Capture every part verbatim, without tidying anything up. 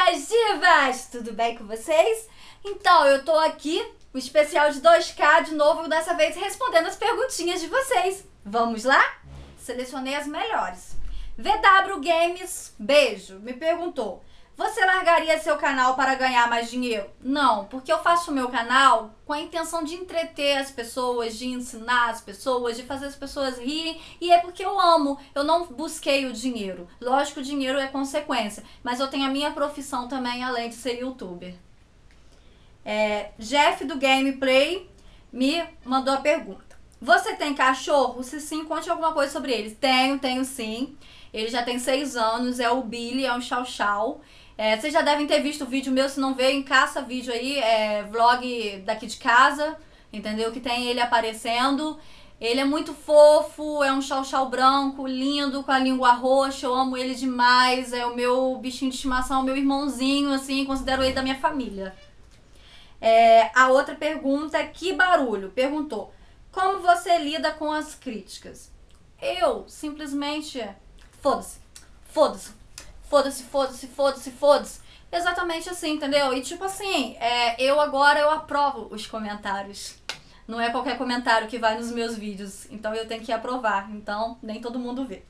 minhas divas! Tudo bem com vocês? Então, eu tô aqui, o especial de dois K de novo, dessa vez respondendo as perguntinhas de vocês. Vamos lá? Selecionei as melhores. V W Games, beijo, me perguntou: você largaria seu canal para ganhar mais dinheiro? Não, porque eu faço o meu canal com a intenção de entreter as pessoas, de ensinar as pessoas, de fazer as pessoas rirem, e é porque eu amo, eu não busquei o dinheiro. Lógico que o dinheiro é consequência, mas eu tenho a minha profissão também, além de ser youtuber. É, Jeff do Gameplay me mandou a pergunta: você tem cachorro? Se sim, conte alguma coisa sobre eles. Tenho, tenho sim. Ele já tem seis anos, é o Billy, é um chow-chow. É, vocês já devem ter visto o vídeo meu, se não veio, encaça vídeo aí, é, vlog daqui de casa, entendeu? Que tem ele aparecendo. Ele é muito fofo, é um chow-chow branco, lindo, com a língua roxa, eu amo ele demais. É o meu bichinho de estimação, o meu irmãozinho, assim, considero ele da minha família. É, a outra pergunta é: que barulho? Perguntou: como você lida com as críticas? Eu simplesmente... Foda-se, foda-se, foda-se, foda-se, foda-se, foda-se. Exatamente assim, entendeu? E tipo assim, é, eu agora eu aprovo os comentários. Não é qualquer comentário que vai nos meus vídeos. Então eu tenho que aprovar. Então nem todo mundo vê.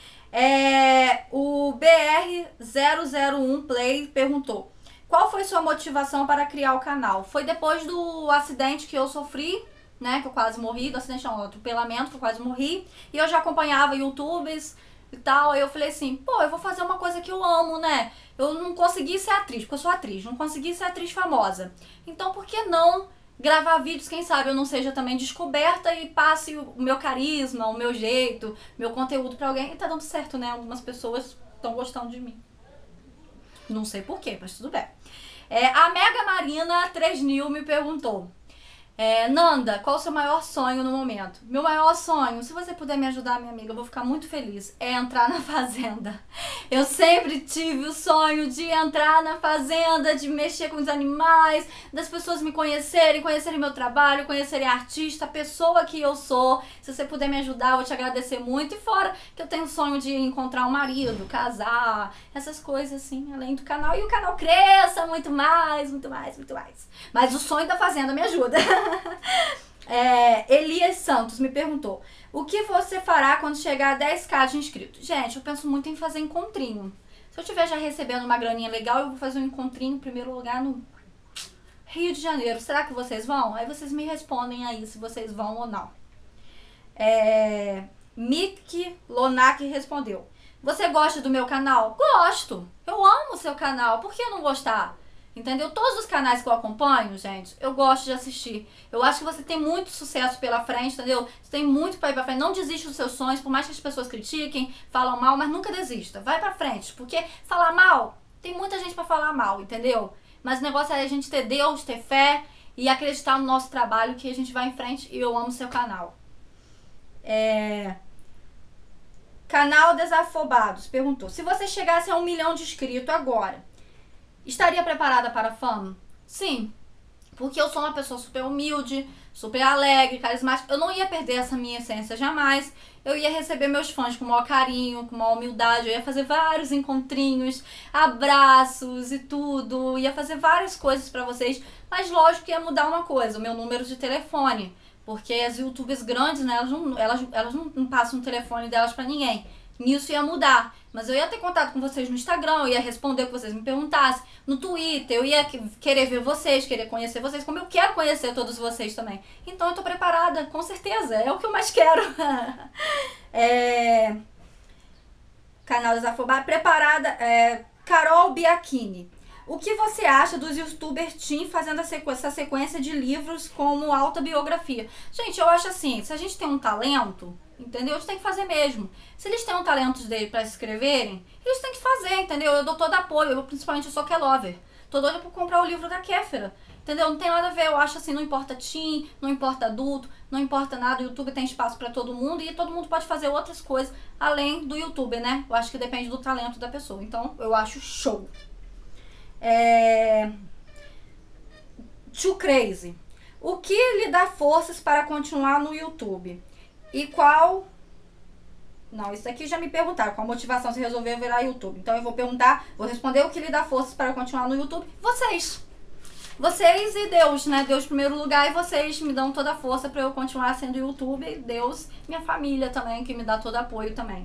É, o B R zero zero um Play perguntou: qual foi sua motivação para criar o canal? Foi depois do acidente que eu sofri, né? Que eu quase morri, do acidente não, do atropelamento, que eu quase morri. E eu já acompanhava YouTubers e tal, aí eu falei assim, pô, eu vou fazer uma coisa que eu amo, né? Eu não consegui ser atriz, porque eu sou atriz, não consegui ser atriz famosa. Então, por que não gravar vídeos, quem sabe eu não seja também descoberta e passe o meu carisma, o meu jeito, meu conteúdo pra alguém. E tá dando certo, né? Algumas pessoas estão gostando de mim. Não sei porquê, mas tudo bem. É, a Mega Marina três mil me perguntou: É, Nanda, qual o seu maior sonho no momento? Meu maior sonho, se você puder me ajudar, minha amiga, eu vou ficar muito feliz, é entrar na Fazenda. Eu sempre tive o sonho de entrar na Fazenda, de mexer com os animais, das pessoas me conhecerem, conhecerem meu trabalho, conhecerem a artista, a pessoa que eu sou. Se você puder me ajudar, eu vou te agradecer muito. E fora que eu tenho o sonho de encontrar um marido, casar, essas coisas assim, além do canal. E o canal cresça muito mais, muito mais, muito mais. Mas o sonho da Fazenda me ajuda. É, Elias Santos me perguntou: o que você fará quando chegar a dez K de inscritos? Gente, eu penso muito em fazer encontrinho. Se eu estiver já recebendo uma graninha legal, eu vou fazer um encontrinho em primeiro lugar no Rio de Janeiro. Será que vocês vão? Aí vocês me respondem aí se vocês vão ou não. É, Mick Lonak respondeu: você gosta do meu canal? Gosto! Eu amo o seu canal, por que não gostar? Entendeu? Todos os canais que eu acompanho, gente, eu gosto de assistir. Eu acho que você tem muito sucesso pela frente, entendeu? Você tem muito pra ir pra frente. Não desiste dos seus sonhos, por mais que as pessoas critiquem, falam mal, mas nunca desista. Vai pra frente, porque falar mal, tem muita gente pra falar mal, entendeu? Mas o negócio é a gente ter Deus, ter fé e acreditar no nosso trabalho, que a gente vai em frente. E eu amo seu canal. É... Canal Desafobados perguntou: se você chegasse a um milhão de inscritos agora, estaria preparada para a fama? Sim, porque eu sou uma pessoa super humilde, super alegre, carismática. Eu não ia perder essa minha essência jamais. Eu ia receber meus fãs com o maior carinho, com maior humildade. Eu ia fazer vários encontrinhos, abraços e tudo. Ia fazer várias coisas pra vocês. Mas lógico que ia mudar uma coisa: o meu número de telefone. Porque as youtubers grandes, né, elas não, elas, elas não, não passam o telefone delas pra ninguém. Nisso ia mudar. Mas eu ia ter contato com vocês no Instagram, eu ia responder o que vocês me perguntassem. No Twitter, eu ia querer ver vocês, querer conhecer vocês, como eu quero conhecer todos vocês também. Então eu tô preparada, com certeza. É o que eu mais quero. é... Canal Desafobado. Preparada. É... Carol Biachini: o que você acha dos youtubers teen fazendo essa sequência de livros como autobiografia? Gente, eu acho assim, se a gente tem um talento, entendeu? A gente tem que fazer mesmo. Se eles têm um talento dele pra escreverem, eles têm que fazer, entendeu? Eu dou todo apoio, eu principalmente eu sou Kelover. Tô doida pra comprar o livro da Kéfera, entendeu? Não tem nada a ver, eu acho assim, não importa teen, não importa adulto, não importa nada, o YouTube tem espaço pra todo mundo e todo mundo pode fazer outras coisas além do YouTube, né? Eu acho que depende do talento da pessoa, então eu acho show. É... Too Crazy: o que lhe dá forças para continuar no YouTube? E qual Não, isso aqui já me perguntaram. Qual a motivação você resolveu virar YouTube? Então eu vou perguntar, vou responder o que lhe dá forças para continuar no YouTube. Vocês. Vocês e Deus, né? Deus em primeiro lugar e vocês me dão toda a força para eu continuar sendo YouTube. Deus, minha família também, que me dá todo apoio também.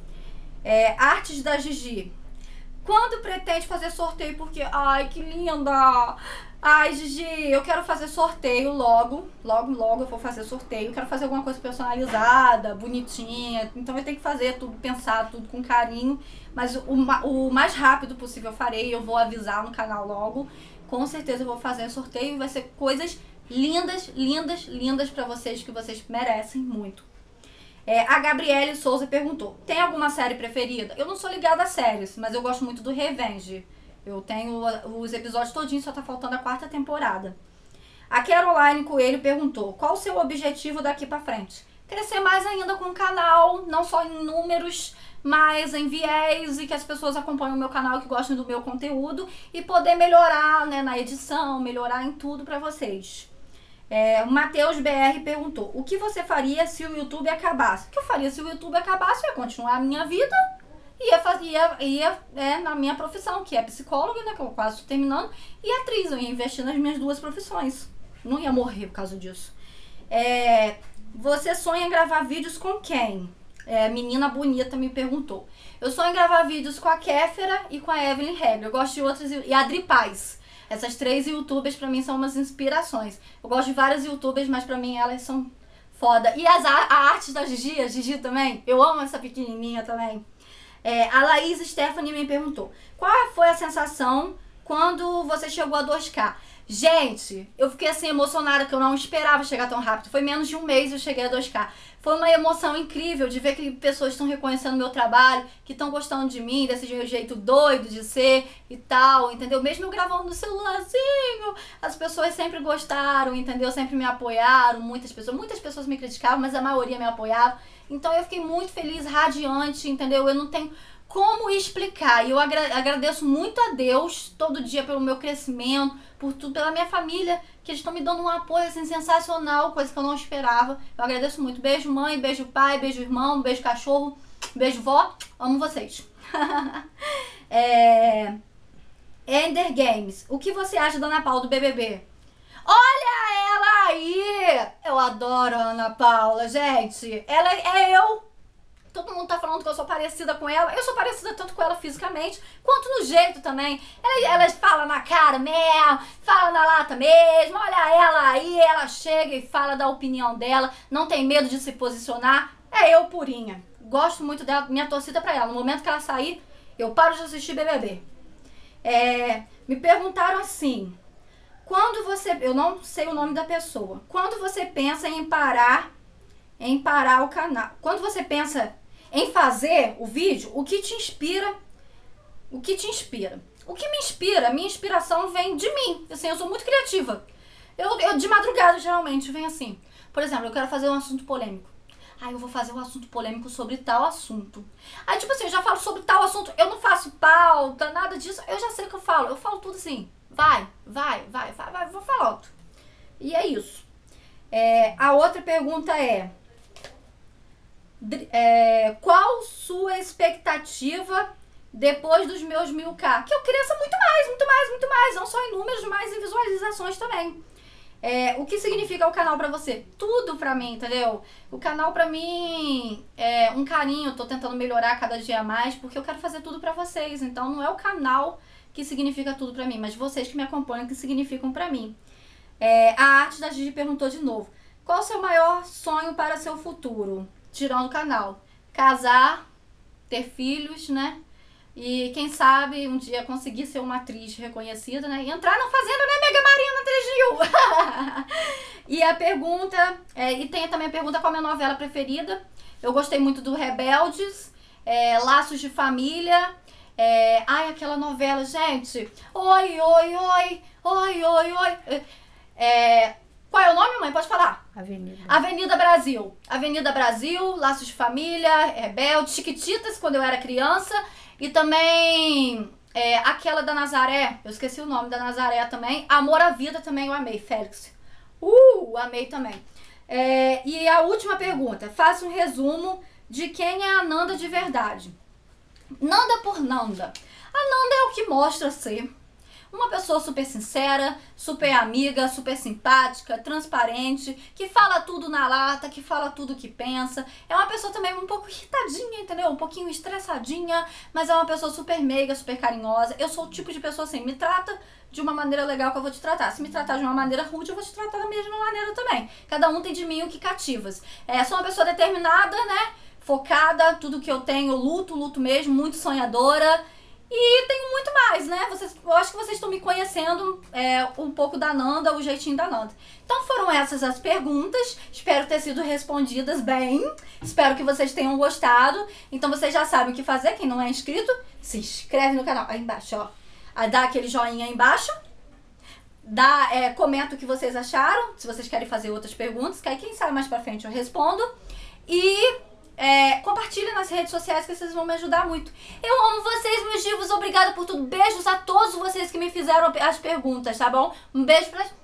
É, Artes da Gigi. Quando pretende fazer sorteio? Porque, ai, que linda! Ai, Gigi, eu quero fazer sorteio logo. Logo, logo eu vou fazer sorteio. Quero fazer alguma coisa personalizada, bonitinha. Então eu tenho que fazer tudo, pensar tudo com carinho. Mas o, o mais rápido possível eu farei. Eu vou avisar no canal logo. Com certeza eu vou fazer sorteio. Vai ser coisas lindas, lindas, lindas pra vocês, que vocês merecem muito. É, a Gabriele Souza perguntou, tem alguma série preferida? Eu não sou ligada a séries, mas eu gosto muito do Revenge. Eu tenho os episódios todinhos, só tá faltando a quarta temporada. A Caroline Coelho perguntou, qual o seu objetivo daqui pra frente? Crescer mais ainda com o canal, não só em números, mas em viés, e que as pessoas acompanhem o meu canal, que gostem do meu conteúdo, e poder melhorar, né, na edição, melhorar em tudo pra vocês. É, o Matheus B R perguntou, o que você faria se o YouTube acabasse? O que eu faria se o YouTube acabasse? Eu ia continuar a minha vida, ia, fazer, ia, ia é, na minha profissão, que é psicóloga, né, que eu quase estou terminando, e atriz. Eu ia investir nas minhas duas profissões. Não ia morrer por causa disso. É, você sonha em gravar vídeos com quem? É, menina bonita me perguntou. Eu sonho em gravar vídeos com a Kéfera e com a Evelyn Regler. Eu gosto de outras, e a Adri Paz. Essas três youtubers pra mim são umas inspirações. Eu gosto de várias youtubers, mas pra mim elas são foda. E as a artes da Gigi, a Gigi também. Eu amo essa pequenininha também. É, a Laís Stephanie me perguntou, qual foi a sensação quando você chegou a dois K? Gente, eu fiquei assim emocionada, que eu não esperava chegar tão rápido. Foi menos de um mês e eu cheguei a dois K. Foi uma emoção incrível de ver que pessoas estão reconhecendo meu trabalho, que estão gostando de mim, desse meu jeito doido de ser e tal, entendeu? Mesmo eu gravando no celularzinho, as pessoas sempre gostaram, entendeu? Sempre me apoiaram, muitas pessoas, muitas pessoas me criticavam, mas a maioria me apoiava. Então eu fiquei muito feliz, radiante, entendeu? Eu não tenho como explicar. E eu agra agradeço muito a Deus todo dia pelo meu crescimento, por tudo, pela minha família, que eles estão me dando um apoio assim, sensacional, coisa que eu não esperava. Eu agradeço muito. Beijo mãe, beijo pai, beijo irmão, beijo cachorro, beijo vó. Amo vocês. é... Ender Games. O que você acha da Ana Paula do B B B? Olha ela aí! Eu adoro a Ana Paula, gente. Ela é eu. Todo mundo tá falando que eu sou parecida com ela. Eu sou parecida tanto com ela fisicamente, quanto no jeito também. Ela, ela fala na cara mesmo, fala na lata mesmo. Olha ela aí, ela chega e fala da opinião dela. Não tem medo de se posicionar. É eu purinha. Gosto muito dela, minha torcida pra ela. No momento que ela sair, eu paro de assistir B B B. É, me perguntaram assim, quando você... Eu não sei o nome da pessoa. Quando você pensa em parar, em parar o canal... Quando você pensa... em fazer o vídeo, o que te inspira, o que te inspira. O que me inspira, minha inspiração vem de mim, assim, eu sou muito criativa. Eu, eu de madrugada, geralmente, vem assim. Por exemplo, eu quero fazer um assunto polêmico. Aí eu vou fazer um assunto polêmico sobre tal assunto. Aí, tipo assim, eu já falo sobre tal assunto, eu não faço pauta, nada disso, eu já sei o que eu falo. Eu falo tudo assim, vai, vai, vai, vai, vai, vou falar alto. E é isso. É, a outra pergunta é... É, qual sua expectativa depois dos meus mil K? Que eu cresça muito mais, muito mais, muito mais. Não só em números, mas em visualizações também. É, o que significa o canal pra você? Tudo pra mim, entendeu? O canal pra mim é um carinho. Eu tô tentando melhorar cada dia mais, porque eu quero fazer tudo pra vocês. Então não é o canal que significa tudo pra mim, mas vocês que me acompanham que significam pra mim. É, a Arte da Gigi perguntou de novo. Qual o seu maior sonho para seu futuro? Tirando o canal, casar, ter filhos, né? E quem sabe um dia conseguir ser uma atriz reconhecida, né? E entrar na Fazenda, né, Mega Marina três mil. E a pergunta, é, e tem também a pergunta qual é a minha novela preferida. Eu gostei muito do Rebeldes, é, Laços de Família, é, ai, aquela novela, gente, oi, oi, oi, oi, oi, oi, é... Qual é o nome, mãe? Pode falar. Avenida. Avenida Brasil. Avenida Brasil, Laços de Família, Rebelde, Chiquititas, quando eu era criança. E também é, aquela da Nazaré, eu esqueci o nome da Nazaré também. Amor à Vida também eu amei, Félix. Uh, amei também. É, e a última pergunta, faça um resumo de quem é a Nanda de verdade. Nanda por Nanda. A Nanda é o que mostra ser uma pessoa super sincera, super amiga, super simpática, transparente, que fala tudo na lata, que fala tudo que pensa. É uma pessoa também um pouco irritadinha, entendeu? Um pouquinho estressadinha, mas é uma pessoa super meiga, super carinhosa. Eu sou o tipo de pessoa assim, me trata de uma maneira legal que eu vou te tratar. Se me tratar de uma maneira rude, eu vou te tratar da mesma maneira também. Cada um tem de mim o que cativas. É, sou uma pessoa determinada, né? Focada, tudo que eu tenho, luto, luto mesmo, muito sonhadora. E tenho muito mais, né? Vocês, eu acho que vocês estão me conhecendo é, um pouco da Nanda, o jeitinho da Nanda. Então foram essas as perguntas. Espero ter sido respondidas bem. Espero que vocês tenham gostado. Então vocês já sabem o que fazer. Quem não é inscrito, se inscreve no canal. Aí embaixo, ó. Aí dá aquele joinha aí embaixo. Dá, é, comenta o que vocês acharam. Se vocês querem fazer outras perguntas. Que aí quem sabe mais pra frente eu respondo. E... É, compartilha nas redes sociais que vocês vão me ajudar muito. Eu amo vocês, meus divos. Obrigada por tudo. Beijos a todos vocês que me fizeram as perguntas, tá bom? Um beijo pra...